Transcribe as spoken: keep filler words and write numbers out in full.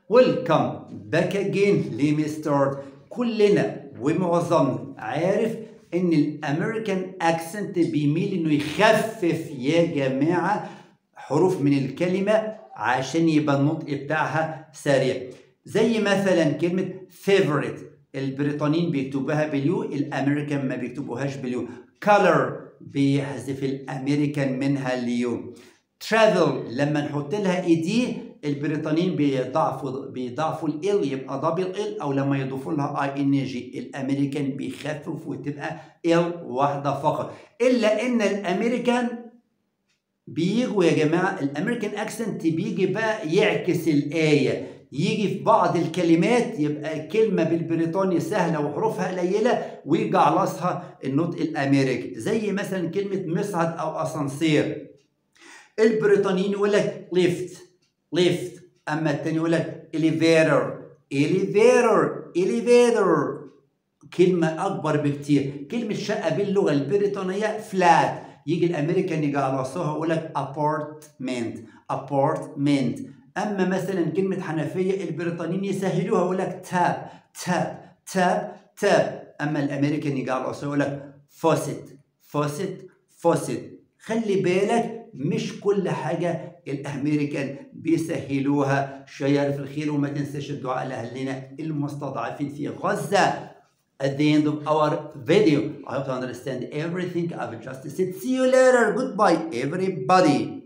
Welcome back again. Let me start. كلنا ومعظمنا عارف ان الامريكان اكسنت بيميل انه يخفف يا جماعه حروف من الكلمه عشان يبقى النطق بتاعها سريع. زي مثلا كلمه favorite البريطانيين بيكتبوها باليو، الامريكان ما بيكتبوهاش باليو. color بيحذف الامريكان منها اليو. travel لما نحط لها اي دي البريطانيين بيضعفوا بيضعفوا ال يبقى دبل ال، او لما يضيفوا لها اي ان جي الامريكان بيخفف وتبقى ال واحده فقط. الا ان الامريكان بيجوا يا جماعه الامريكان اكسنت بيجي بقى يعكس الايه، يجي في بعض الكلمات يبقى الكلمه بالبريطاني سهله وحروفها قليله ويجي على راسها النطق الامريكي. زي مثلا كلمه مصعد او اسانسير، البريطانيين يقول لك ليفت ليفت، اما الثاني يقول لك elevator elevator elevator، كلمه اكبر بكتير. كلمه شقه باللغه البريطانيه فلات، يجي الامريكان يجي على راسها يقول لك apartment apartment. اما مثلا كلمه حنفيه البريطانيين يسهلوها يقول لك تاب تاب تاب تاب، اما الامريكان يجي على راسها يقول لك faucet faucet faucet. خلي بالك مش كل حاجة الأمريكان بيسهلوها. شير في الخير وما تنساش الدعاء لأهلنا المستضعفين في غزة. At the end of our video, I hope to understand everything I've just said. See you later. Goodbye, everybody.